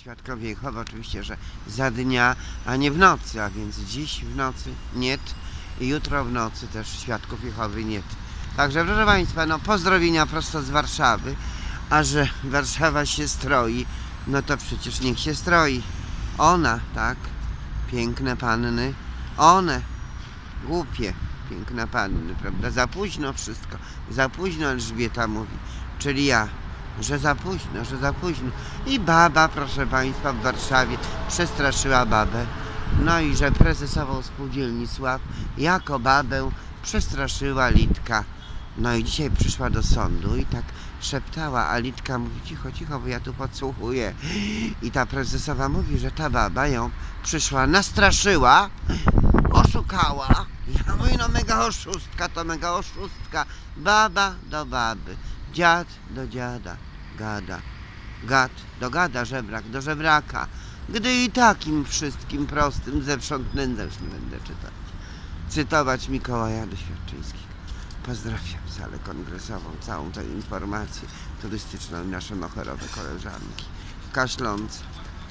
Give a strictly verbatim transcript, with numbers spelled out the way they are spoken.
Świadkowie Jehowy oczywiście, że za dnia, a nie w nocy, a więc dziś w nocy nie, i jutro w nocy też Świadków Jehowy nie. Także proszę Państwa, no pozdrowienia prosto z Warszawy, a że Warszawa się stroi, no to przecież niech się stroi. Ona, tak, piękne panny, one, głupie, piękne panny, prawda, za późno wszystko, za późno Elżbieta mówi, czyli ja, że za późno, że za późno. I baba, proszę Państwa, w Warszawie przestraszyła babę. No i że prezesową spółdzielni Sław jako babę przestraszyła Litka. No i dzisiaj przyszła do sądu i tak szeptała, a Litka mówi: cicho, cicho, bo ja tu podsłuchuję. I ta prezesowa mówi, że ta baba ją przyszła, nastraszyła, oszukała. Ja mówię, no mega oszustka, to mega oszustka. Baba do baby, dziad do dziada, gada, gad do gada, żebrak do żebraka. Gdy i takim wszystkim prostym zewsząd nędzę, już nie będę czytać. Cytować Mikołaja Doświadczyńskiego. Pozdrawiam salę kongresową, całą tę informację turystyczną i nasze moherowe koleżanki. Kaszlące.